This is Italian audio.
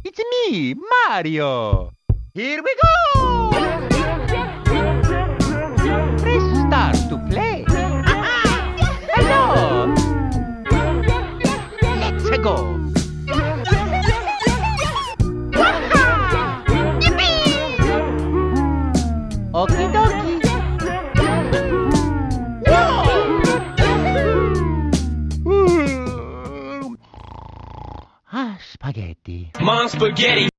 It's me, Mario! Here we go! Press start to play. Hello! Let's go! Okie dokie! Whoa! Spaghetti. Mom spaghetti.